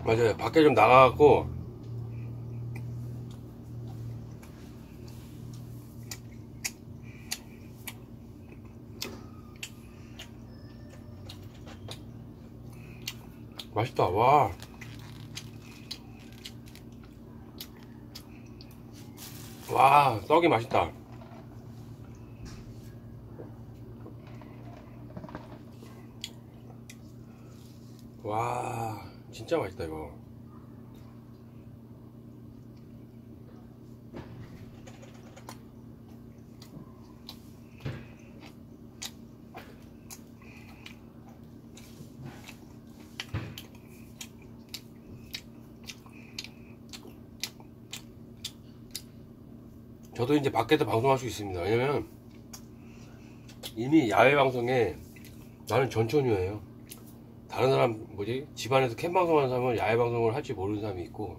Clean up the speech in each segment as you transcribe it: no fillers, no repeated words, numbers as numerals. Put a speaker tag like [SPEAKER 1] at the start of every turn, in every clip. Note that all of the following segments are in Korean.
[SPEAKER 1] 맞아요. 밖에 좀 나가갖고 맛있다. 와, 와, 떡이 맛있다. 와, 진짜 맛있다 이거. 저도 이제 밖에서 방송할 수 있습니다. 왜냐면 이미 야외 방송에 나는 전천후예요. 다른 사람 뭐지 집안에서 캠 방송하는 사람은 야외 방송을 할지 모르는 사람이 있고,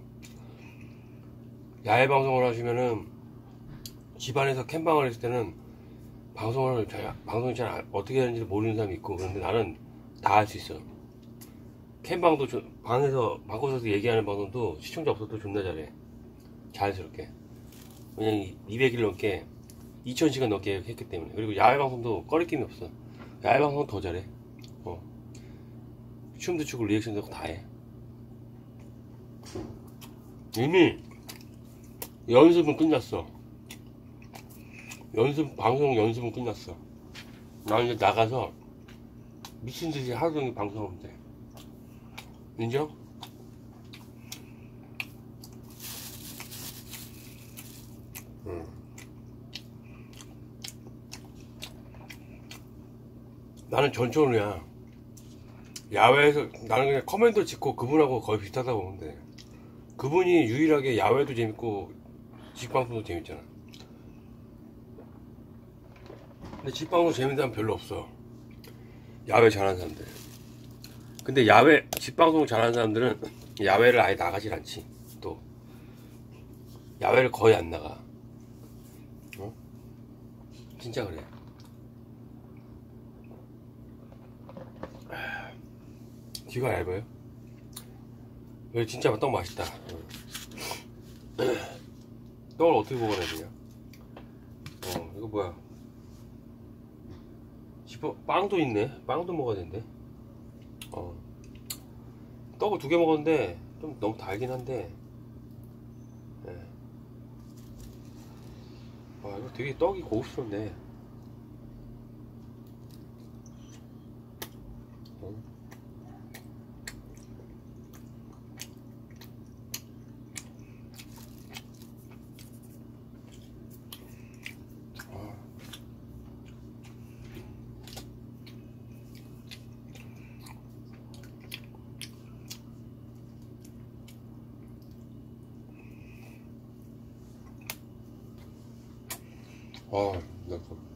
[SPEAKER 1] 야외 방송을 하시면은 집안에서 캠방을 했을 때는 방송이 잘 어떻게 하는지 모르는 사람이 있고, 그런데 나는 다 할 수 있어. 캠방도 방에서 얘기하는 방송도 시청자 없어도 존나 잘해. 자연스럽게. 왜냐면 200일 넘게 2000시간 넘게 했기 때문에. 그리고 야외 방송도 꺼리낌이 없어. 야외 방송은 더 잘해. 춤도 추고 리액션도 하고 다 해. 이미 연습은 끝났어. 방송 연습은 끝났어. 나 이제 나가서 미친듯이 하루 종일 방송하면 돼. 인정? 나는 전천후야. 야외에서 나는 그냥 커맨더 짓고 그분하고 거의 비슷하다고 보는데, 그분이 유일하게 야외도 재밌고 직방송도 재밌잖아. 근데 직방송 재밌는 사람 별로 없어. 야외 잘하는 사람들. 근데 직방송 잘하는 사람들은 야외를 아예 나가질 않지. 또 야외를 거의 안 나가. 진짜 그래. 귀가 얇아요? 여기 진짜 떡 맛있다. 떡을 어떻게 먹어야 되냐? 이거 뭐야? 빵도 있네. 빵도 먹어야 된대. 떡을 2개 먹었는데 좀 너무 달긴 한데. 이거 되게 떡이 고급스럽네. 나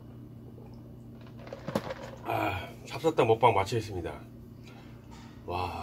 [SPEAKER 1] 찹쌀떡 먹방 마치겠습니다. 와,